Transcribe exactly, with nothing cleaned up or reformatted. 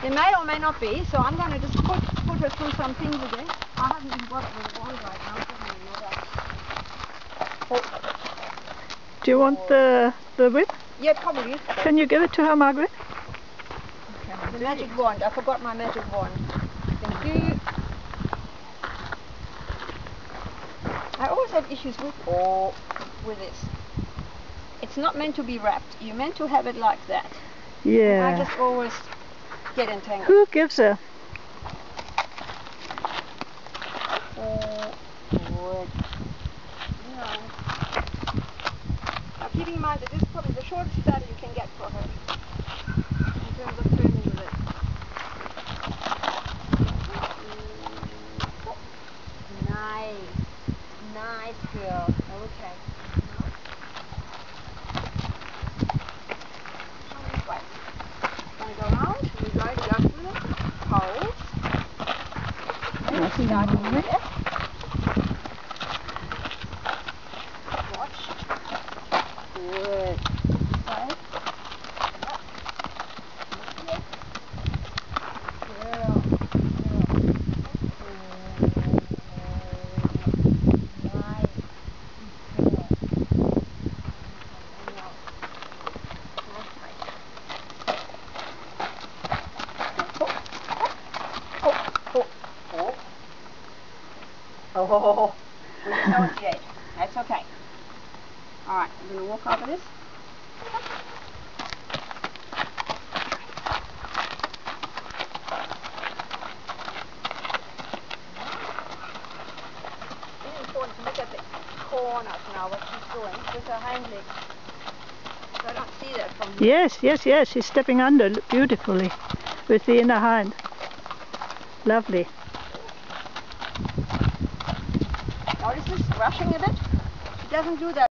There may or may not be, so I'm going to just put, put her through some things again. I haven't even got it with it on right now. Oh. Do you want the, the whip? Yeah, probably. Can you give it to her, Margaret? Okay. The magic wand. I forgot my magic wand. Thank you. I always have issues with oh, with this. It's not meant to be wrapped. You're meant to have it like that. Yeah. And I just always get entangled. Who gives her? Oh, good. Yeah. Now keep in mind that this is probably the shortest ladder you can get for her in terms of turning with it. Nice. Nice girl. Okay. Going to go around. We're going to go through it. Hold. Okay, starting with it. Watch. Good. Side. Yep. Girl. Girl. Nice. Girl. Oh, oh, we negotiate. That's okay. Alright, I'm going to walk over this. It's important to look at the corners now, what she's doing with her hind legs. So I don't see that from here. Yes, yes, yes. She's stepping under beautifully with the inner hind. Lovely. Notice this rushing a bit? She doesn't do that.